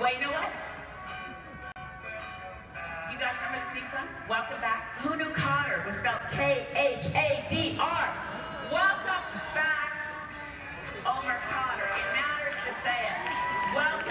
Well, you know what? Do you guys remember the theme song? Welcome back. Who knew Cotter was spelled K-H-A-D-R? Welcome back, Omar Cotter. It matters to say it. Welcome.